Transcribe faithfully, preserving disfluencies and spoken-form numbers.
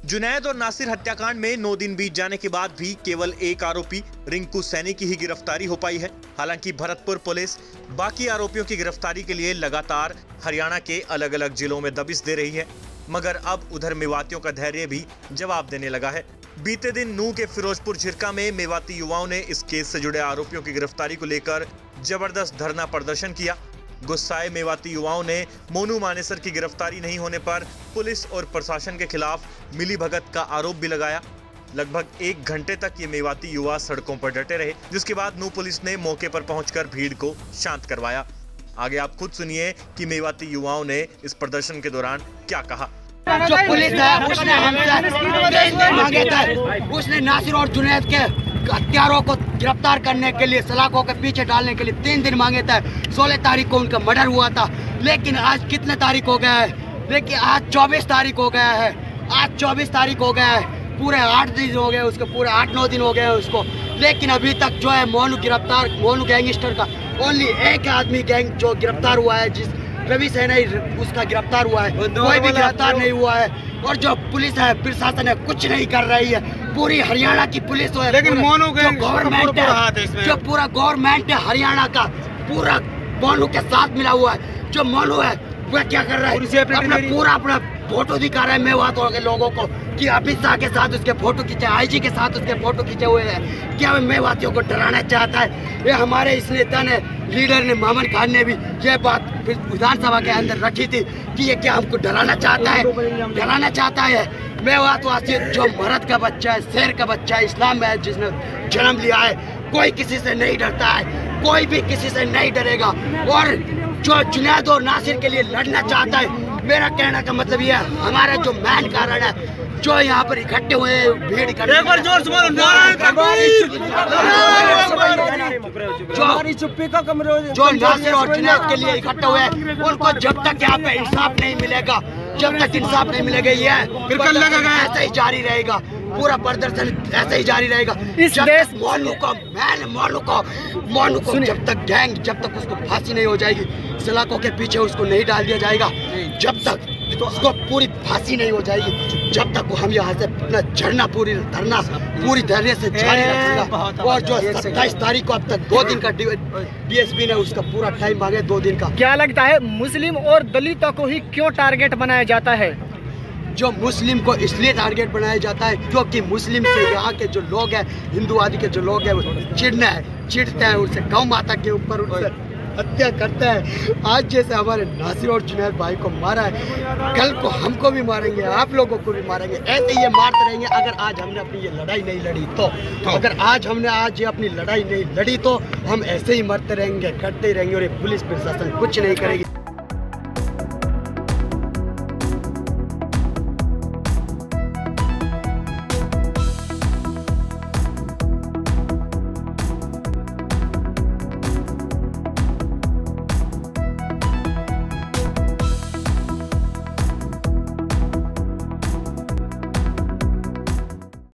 जुनैद और नासिर हत्याकांड में नौ दिन बीत जाने के बाद भी केवल एक आरोपी रिंकू सैनी की ही गिरफ्तारी हो पाई है। हालांकि भरतपुर पुलिस बाकी आरोपियों की गिरफ्तारी के लिए लगातार हरियाणा के अलग अलग जिलों में दबिश दे रही है, मगर अब उधर मेवातियों का धैर्य भी जवाब देने लगा है। बीते दिन नूंह के फिरोजपुर झिरका में मेवाती युवाओं ने इस केस से जुड़े आरोपियों की गिरफ्तारी को लेकर जबरदस्त धरना प्रदर्शन किया। गुस्साए मेवाती युवाओं ने मोनू मानेसर की गिरफ्तारी नहीं होने पर पुलिस और प्रशासन के खिलाफ मिलीभगत का आरोप भी लगाया। लगभग एक घंटे तक ये मेवाती युवा सड़कों पर डटे रहे, जिसके बाद नूंह पुलिस ने मौके पर पहुंचकर भीड़ को शांत करवाया। आगे आप खुद सुनिए कि मेवाती युवाओं ने इस प्रदर्शन के दौरान क्या कहा। जो पुलिस है उसने हमसे मांगे थे, उसने नासिर और जुनैद के हत्यारों को गिरफ्तार करने के लिए, सलाखों के पीछे डालने के लिए तीन दिन मांगे थे। सोलह तारीख को उनका मर्डर हुआ था, लेकिन आज कितने तारीख हो गया है? लेकिन आज चौबीस तारीख हो गया है। आज चौबीस तारीख हो गया है, पूरे आठ दिन हो गए उसको, पूरे आठ नौ दिन हो गए उसको, लेकिन अभी तक जो है मोनू गिरफ्तार, मोनू गैंगस्टर का ओनली एक आदमी गैंग जो गिरफ्तार हुआ है, जिस रवि सैनी उसका गिरफ्तार हुआ है, कोई भी गिरफ्तार नहीं हुआ है। और जो पुलिस है, प्रशासन है, कुछ नहीं कर रही है। पूरी हरियाणा की पुलिस है, लेकिन मोनू जो गवर्नमेंट है, जो पूरा गवर्नमेंट है हरियाणा का, पूरा मोनू के साथ मिला हुआ है। जो मोनू है वह क्या कर रहा है, अपना पूरा अपना फोटो दिखा रहा है मेवातों के लोगों को कि अमित शाह के साथ उसके फोटो खींचे, आईजी के साथ उसके फोटो खींचे हुए हैं। क्या मेवातियों को डराना चाहता है? ये हमारे इस नेता ने, लीडर ने, मोहम्मद खान ने भी ये बात विधानसभा के अंदर रखी थी कि ये क्या हमको डराना चाहता है, डराना चाहता है। मेवातवासी जो मर्द का बच्चा है, शेर का बच्चा है, इस्लाम में जिसने जन्म लिया है, कोई किसी से नहीं डरता है, कोई भी किसी से नहीं डरेगा। और जो जुनैद और नासिर के लिए लड़ना चाहता है, मेरा कहने का मतलब ये है, हमारा जो मेन कारण है, जो यहाँ पर इकट्ठे हुए भीड़ इकट्ठे, जो नासिर और जुनैद के लिए इकट्ठे हुए हैं, उनको जब तक यहाँ पे इंसाफ नहीं मिलेगा, जब तक इंसाफ नहीं मिलेगा, ये ऐसा ही जारी रहेगा, पूरा प्रदर्शन ऐसे ही जारी रहेगा। इस देश मोनू को, मैन मोनू को, मोनू को जब तक गैंग, जब तक उसको फांसी नहीं हो जाएगी, सलाखों के पीछे उसको नहीं डाल दिया जाएगा, जब तक तो उसको पूरी फांसी नहीं हो जाएगी, जब तक हम यहाँ से अपना झरना, पूरी धरना पूरी धैर्य से जारी रखेगा। और जो सत्ताईस तारीख को अब तक दो दिन का डीएसपी ने उसका पूरा टाइम मांगे, दो दिन का। क्या लगता है मुस्लिम और दलितों को ही क्यों टारगेट बनाया जाता है? जो मुस्लिम को इसलिए टारगेट बनाया जाता है क्योंकि मुस्लिम से यहाँ के जो लोग हैं, हिंदुवादी के जो लोग हैं, वो चिढ़ना है, चिढ़ते हैं उनसे, गौ माता के ऊपर उनसे हत्या करते हैं। आज जैसे हमारे नासिर और जुनैद भाई को मारा है, कल को हमको भी मारेंगे, आप लोगों को भी मारेंगे, ऐसे ये मारते रहेंगे। अगर आज हमने अपनी ये लड़ाई नहीं लड़ी तो, तो अगर आज हमने आज ये अपनी लड़ाई नहीं लड़ी तो हम ऐसे ही मरते रहेंगे, करते ही रहेंगे और ये पुलिस प्रशासन कुछ नहीं करेगी।